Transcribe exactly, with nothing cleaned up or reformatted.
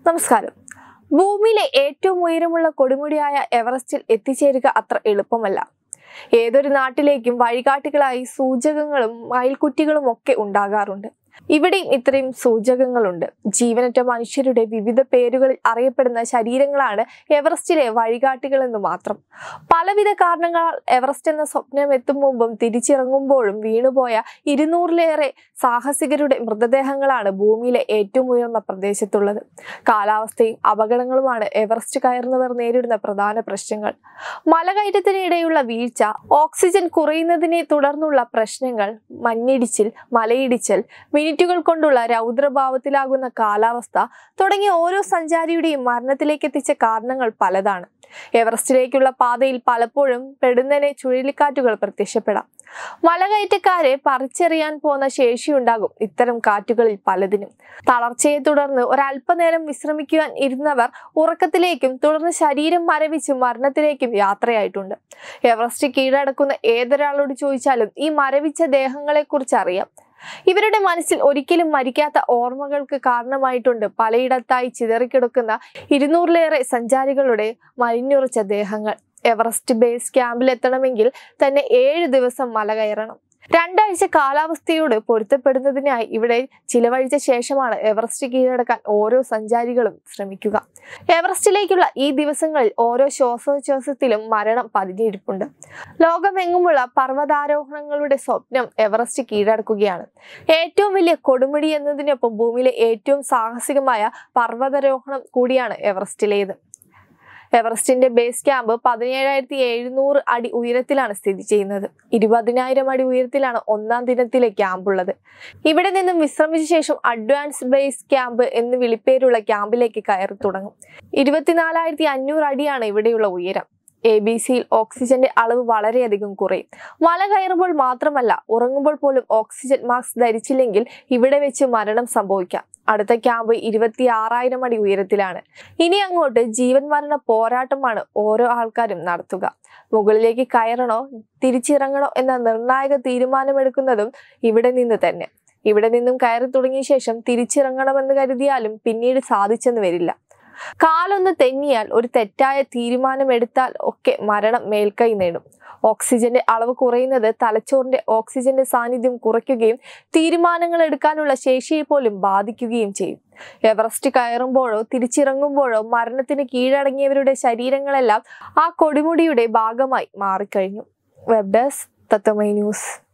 നമസ്കാരം. ഭൂമിയിലെ ഏറ്റവും ഉയരമുള്ള കൊടുമുടിയായ എവറസ്റ്റിൽ എത്തിച്ചേരുക അത്ര എളുപ്പമല്ല. ഏതൊരു നാട്ടിലേക്കും വഴികാട്ടികളായി സൂചകങ്ങളും മയിൽക്കുറ്റികളും ഒക്കെ ഉണ്ടാകാറുണ്ട്. ഇവിടെയും ഇത്രയും സൂചകങ്ങളുണ്ട്. ജീവനറ്റ മനുഷ്യരുടെ വിവിധ പേരുകളിൽ അറിയപ്പെടുന്ന ശരീരങ്ങളാണ് എവറസ്റ്റിലെ വഴികാട്ടികൾ എന്ന് മാത്രം. പലവിധ കാരണങ്ങളാൽ എവറസ്റ്റ് എന്ന സ്വപ്നം എത്തും മുമ്പും തിരിച്ചിറങ്ങുമ്പോഴും വീണുപോയ ഇരുന്നൂറിലേറെ സാഹസികരുടെ മൃതദേഹങ്ങളാണ് ഭൂമിയിലെ ഏറ്റവും ഉയർന്ന പ്രദേശത്തുള്ളത്. കാലാവസ്ഥയും അപകടങ്ങളുമാണ് എവറസ്റ്റ് കയറുന്നവർ നേരിടുന്ന പ്രധാന പ്രശ്നങ്ങൾ. മലകയറ്റത്തിനിടെയുള്ള വീഴ്ച, ഓക്സിജൻ കുറയുന്നതിനെ തുടർന്നുള്ള പ്രശ്നങ്ങൾ, മഞ്ഞിടിച്ചിൽ, മലയിടിച്ചൽ, മിനിറ്റുകൾ കൊണ്ടുള്ള രൗദ്രഭാവത്തിലാകുന്ന കാലാവസ്ഥ തുടങ്ങിയ ഓരോ സഞ്ചാരിയുടെയും മരണത്തിലേക്ക് എത്തിച്ച കാരണങ്ങൾ പലതാണ്. എവറസ്റ്റിലേക്കുള്ള പാതയിൽ പലപ്പോഴും പെടുന്നനെ ചുഴലിക്കാറ്റുകൾ പ്രത്യക്ഷപ്പെടാം. മലകയറ്റക്കാരെ പറിച്ചെറിയാൻ പോന്ന ശേഷിയുണ്ടാകും ഇത്തരം കാറ്റുകളിൽ പലതിനും. തളർച്ചയെ തുടർന്ന് ഒരല്പനേരം വിശ്രമിക്കുവാൻ ഇരുന്നവർ ഉറക്കത്തിലേക്കും തുടർന്ന് ശരീരം മരവിച്ച് മരണത്തിലേക്കും യാത്രയായിട്ടുണ്ട്. എവറസ്റ്റ് കീഴടക്കുന്ന ഏതൊരാളോട് ചോദിച്ചാലും ഈ മരവിച്ച ദേഹങ്ങളെ കുറിച്ച് അറിയാം. ഇവരുടെ മനസ്സിൽ ഒരിക്കലും മരിക്കാത്ത ഓർമ്മകൾക്ക് കാരണമായിട്ടുണ്ട് പലയിടത്തായി ചിതറിക്കിടക്കുന്ന ഇരുന്നൂറിലേറെ സഞ്ചാരികളുടെ മരിഞ്ഞുറച്ച ദേഹങ്ങൾ. എവറസ്റ്റ് ബേസ് ക്യാമ്പിൽ എത്തണമെങ്കിൽ തന്നെ ഏഴ് ദിവസം മല കയറണം. രണ്ടാഴ്ച കാലാവസ്ഥയോട് പൊരുത്തപ്പെടുന്നതിനായി ഇവിടെ ചിലവഴിച്ച ശേഷമാണ് എവറസ്റ്റ് കീഴടക്കാൻ ഓരോ സഞ്ചാരികളും ശ്രമിക്കുക. എവറസ്റ്റിലേക്കുള്ള ഈ ദിവസങ്ങളിൽ ഓരോ ശ്വാസോച്ഛ്വാസത്തിലും മരണം പതിഞ്ഞിരിപ്പുണ്ട്. ലോകമെങ്ങുമുള്ള പർവ്വതാരോഹണങ്ങളുടെ സ്വപ്നം എവറസ്റ്റ് കീഴടക്കുകയാണ്. ഏറ്റവും വലിയ കൊടുമുടി എന്നതിനൊപ്പം ഭൂമിയിലെ ഏറ്റവും സാഹസികമായ പർവ്വതാരോഹണം കൂടിയാണ് എവറസ്റ്റിലേത്. എവറസ്റ്റിന്റെ ബേസ് ക്യാമ്പ് പതിനേഴായിരത്തി എഴുന്നൂറ് അടി ഉയരത്തിലാണ് സ്ഥിതി ചെയ്യുന്നത്. ഇരുപതിനായിരം അടി ഉയരത്തിലാണ് ഒന്നാം ദിനത്തിലെ ക്യാമ്പുള്ളത്. ഇവിടെ നിന്നും വിശ്രമിച്ച ശേഷം അഡ്വാൻസ് ബേസ് ക്യാമ്പ് എന്ന് വിളിപ്പേരുള്ള ക്യാമ്പിലേക്ക് കയറി തുടങ്ങും. ഇരുപത്തിനാലായിരത്തി അഞ്ഞൂറ് അടിയാണ് ഇവിടെയുള്ള ഉയരം. എ ബി സിയിൽ ഓക്സിജന്റെ അളവ് വളരെയധികം കുറയും. മല കയറുമ്പോൾ മാത്രമല്ല, ഉറങ്ങുമ്പോൾ പോലും ഓക്സിജൻ മാസ്ക് ധരിച്ചില്ലെങ്കിൽ ഇവിടെ വെച്ച് മരണം സംഭവിക്കാം. അടുത്ത ക്യാമ്പ് ഇരുപത്തി ആറായിരം അടി ഉയരത്തിലാണ്. ഇനി അങ്ങോട്ട് ജീവൻ മരണ പോരാട്ടമാണ് ഓരോ ആൾക്കാരും നടത്തുക. മുകളിലേക്ക് കയറണോ തിരിച്ചിറങ്ങണോ എന്ന നിർണായക തീരുമാനമെടുക്കുന്നതും ഇവിടെ നിന്ന് തന്നെ. ഇവിടെ നിന്നും കയറി തുടങ്ങിയ ശേഷം തിരിച്ചിറങ്ങണമെന്ന് കരുതിയാലും പിന്നീട് സാധിച്ചെന്ന് വരില്ല. കാലൊന്ന് തെന്നിയാൽ, ഒരു തെറ്റായ തീരുമാനമെടുത്താൽ ഒക്കെ മരണം മേൽക്കൈ നേടും. ഓക്സിജന്റെ അളവ് കുറയുന്നത് തലച്ചോറിന്റെ ഓക്സിജന്റെ സാന്നിധ്യം കുറയ്ക്കുകയും തീരുമാനങ്ങൾ എടുക്കാനുള്ള ശേഷിയെ പോലും ബാധിക്കുകയും ചെയ്യും. എവറസ്റ്റ് കയറുമ്പോഴോ തിരിച്ചിറങ്ങുമ്പോഴോ മരണത്തിന് കീഴടങ്ങിയവരുടെ ശരീരങ്ങളെല്ലാം ആ കൊടുമുടിയുടെ ഭാഗമായി മാറിക്കഴിഞ്ഞു. Web desk Tatwamayi news.